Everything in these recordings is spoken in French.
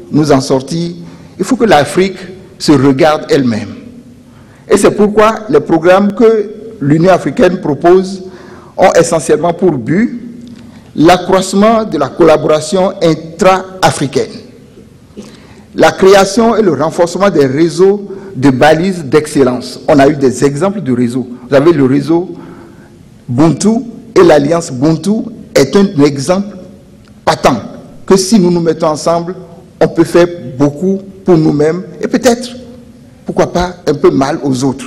nous en sortir, il faut que l'Afrique se regarde elle-même. Et c'est pourquoi les programmes que l'Union africaine propose ont essentiellement pour but l'accroissement de la collaboration intra-africaine, la création et le renforcement des réseaux de balises d'excellence. On a eu des exemples de réseaux. Vous avez le réseau Buntu et l'Alliance Buntu est un exemple patent que si nous nous mettons ensemble, on peut faire beaucoup pour nous-mêmes et peut-être, pourquoi pas, un peu mal aux autres.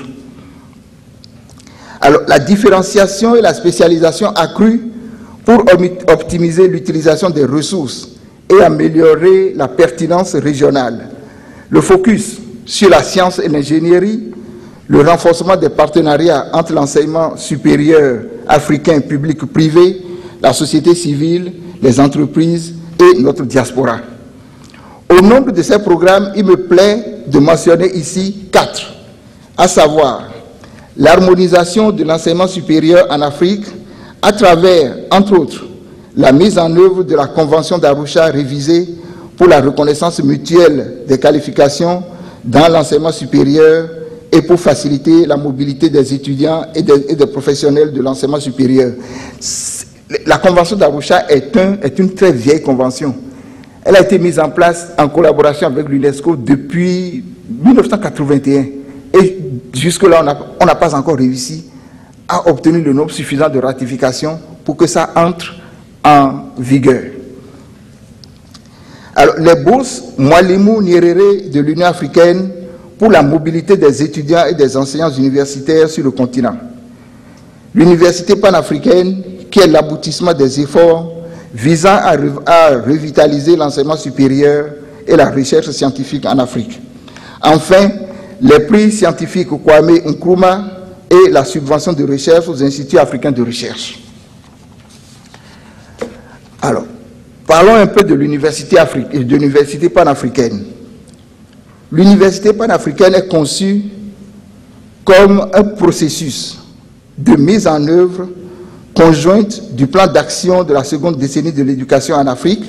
Alors, la différenciation et la spécialisation accrue pour optimiser l'utilisation des ressources et améliorer la pertinence régionale. Le focus sur la science et l'ingénierie, le renforcement des partenariats entre l'enseignement supérieur africain public-privé, la société civile, les entreprises et notre diaspora. Au nombre de ces programmes, il me plaît de mentionner ici 4, à savoir l'harmonisation de l'enseignement supérieur en Afrique à travers, entre autres, la mise en œuvre de la Convention d'Arusha révisée pour la reconnaissance mutuelle des qualifications dans l'enseignement supérieur et pour faciliter la mobilité des étudiants et des professionnels de l'enseignement supérieur. La Convention d'Arusha est une très vieille convention. Elle a été mise en place en collaboration avec l'UNESCO depuis 1981. Et jusque-là, on n'a pas encore réussi à obtenir le nombre suffisant de ratifications pour que ça entre en vigueur. Alors, les bourses Mwalimu Nyerere de l'Union africaine pour la mobilité des étudiants et des enseignants universitaires sur le continent. L'université panafricaine, qui est l'aboutissement des efforts visant à revitaliser l'enseignement supérieur et la recherche scientifique en Afrique. Enfin, les prix scientifiques Kwame Nkrumah et la subvention de recherche aux instituts africains de recherche. Alors, parlons un peu de l'université panafricaine. L'université panafricaine est conçue comme un processus de mise en œuvre conjointe du plan d'action de la seconde décennie de l'éducation en Afrique,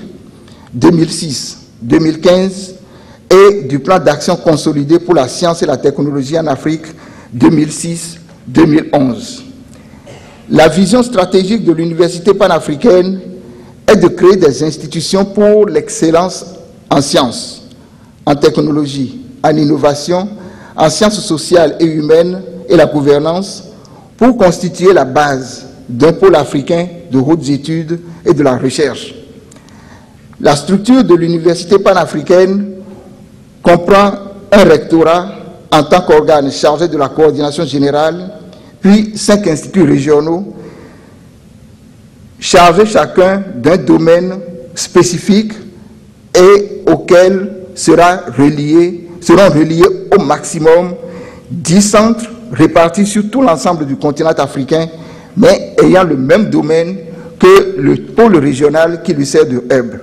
2006-2015, et du plan d'action consolidé pour la science et la technologie en Afrique, 2006-2011. La vision stratégique de l'université panafricaine est de créer des institutions pour l'excellence en sciences, en technologie, en innovation, en sciences sociales et humaines et la gouvernance, pour constituer la base d'un pôle africain de hautes études et de la recherche. La structure de l'université panafricaine comprend un rectorat en tant qu'organe chargé de la coordination générale, puis 5 instituts régionaux chargés chacun d'un domaine spécifique et auquel seront reliés au maximum 10 centres répartis sur tout l'ensemble du continent africain, mais ayant le même domaine que le pôle régional qui lui sert de hub.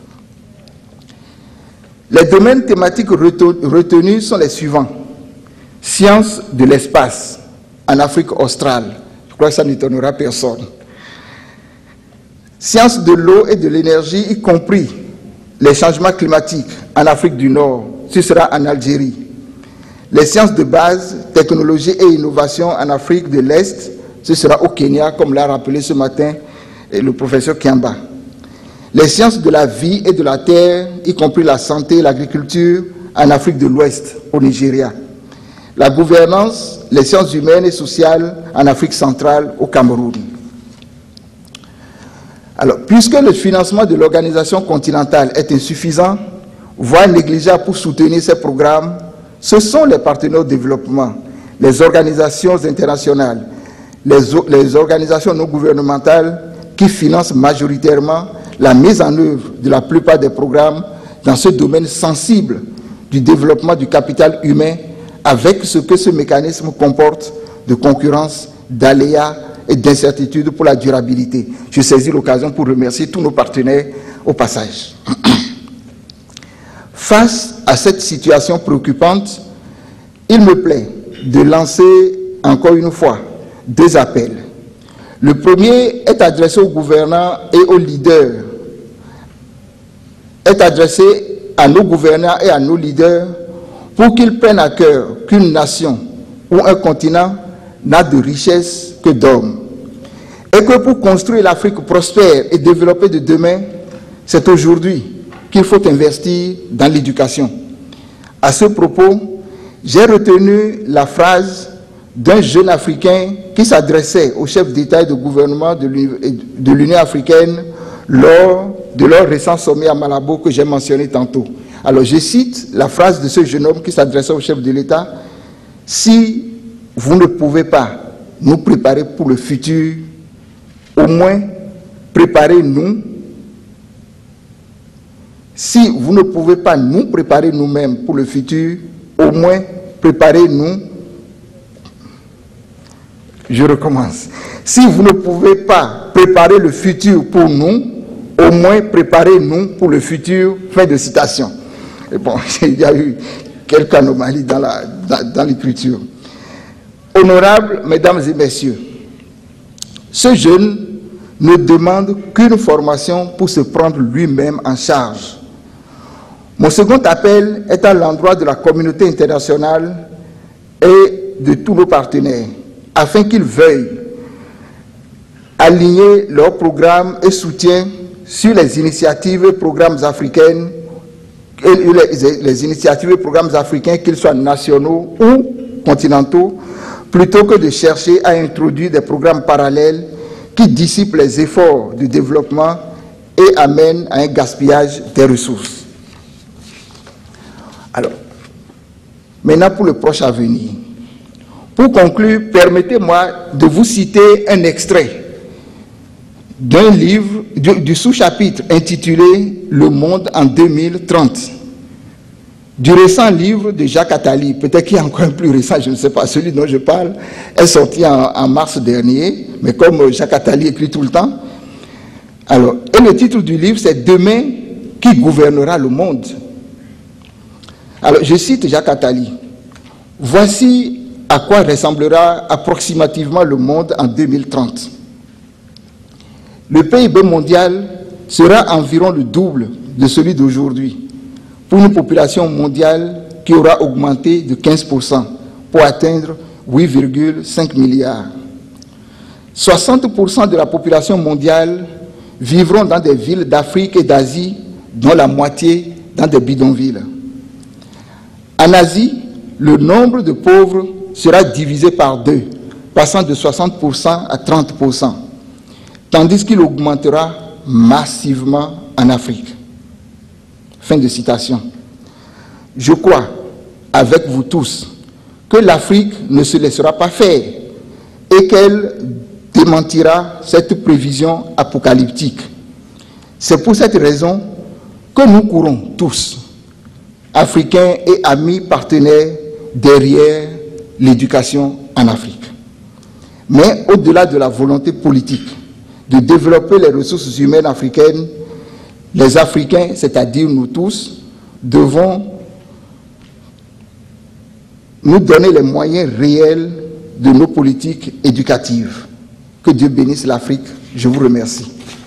Les domaines thématiques retenus sont les suivants. Sciences de l'espace en Afrique australe. Je crois que ça n'étonnera personne. Sciences de l'eau et de l'énergie, y compris les changements climatiques en Afrique du Nord. Ce sera en Algérie. Les sciences de base, technologie et innovation en Afrique de l'Est. Ce sera au Kenya, comme l'a rappelé ce matin le professeur Kiamba. Les sciences de la vie et de la terre, y compris la santé et l'agriculture, en Afrique de l'Ouest, au Nigeria. La gouvernance, les sciences humaines et sociales en Afrique centrale, au Cameroun. Alors, puisque le financement de l'organisation continentale est insuffisant, voire négligeable pour soutenir ces programmes, ce sont les partenaires au développement, les organisations internationales, les organisations non gouvernementales qui financent majoritairement la mise en œuvre de la plupart des programmes dans ce domaine sensible du développement du capital humain, avec ce que ce mécanisme comporte de concurrence, d'aléas et d'incertitudes pour la durabilité. Je saisis l'occasion pour remercier tous nos partenaires au passage. Face à cette situation préoccupante, il me plaît de lancer encore une fois 2 appels. Le premier est adressé aux gouvernants et aux leaders, est adressé à nos gouvernants et à nos leaders pour qu'ils prennent à cœur qu'une nation ou un continent n'a de richesse que d'hommes. Et que pour construire l'Afrique prospère et développée de demain, c'est aujourd'hui qu'il faut investir dans l'éducation. À ce propos, j'ai retenu la phrase d'un jeune Africain qui s'adressait au chef d'État et de gouvernement de l'Union africaine lors de leur récent sommet à Malabo que j'ai mentionné tantôt. Alors je cite la phrase de ce jeune homme qui s'adressait au chef de l'État: « Si vous ne pouvez pas nous préparer pour le futur, au moins préparez-nous. Si vous ne pouvez pas nous préparer nous-mêmes pour le futur, au moins préparez-nous. » Je recommence. Si vous ne pouvez pas préparer le futur pour nous, au moins préparez-nous pour le futur. Fin de citation. Et bon, il y a eu quelques anomalies dans l'écriture. Honorables mesdames et messieurs, ce jeune ne demande qu'une formation pour se prendre lui-même en charge. Mon second appel est à l'endroit de la communauté internationale et de tous nos partenaires, afin qu'ils veuillent aligner leurs programmes et soutiens sur les initiatives et programmes africaines, qu'ils soient nationaux ou continentaux, plutôt que de chercher à introduire des programmes parallèles qui dissipent les efforts de développement et amènent à un gaspillage des ressources. Alors, maintenant pour le proche avenir. Pour conclure, permettez-moi de vous citer un extrait d'un livre, du sous-chapitre intitulé « Le monde en 2030 », du récent livre de Jacques Attali. Peut-être qu'il y a encore un plus récent, je ne sais pas, celui dont je parle est sorti en mars dernier, mais comme Jacques Attali écrit tout le temps. Alors, et le titre du livre, c'est « Demain, qui gouvernera le monde ?» Alors, je cite Jacques Attali. « Voici à quoi ressemblera approximativement le monde en 2030. Le PIB mondial sera environ le double de celui d'aujourd'hui, pour une population mondiale qui aura augmenté de 15% pour atteindre 8,5 milliards. 60% de la population mondiale vivront dans des villes d'Afrique et d'Asie, dont la moitié dans des bidonvilles. En Asie, le nombre de pauvres sera divisé par 2, passant de 60% à 30%, tandis qu'il augmentera massivement en Afrique. Fin de citation. Je crois, avec vous tous, que l'Afrique ne se laissera pas faire et qu'elle démentira cette prévision apocalyptique. C'est pour cette raison que nous courons tous, Africains et amis partenaires, derrière l'éducation en Afrique. Mais au-delà de la volonté politique de développer les ressources humaines africaines, les Africains, c'est-à-dire nous tous, devons nous donner les moyens réels de nos politiques éducatives. Que Dieu bénisse l'Afrique. Je vous remercie.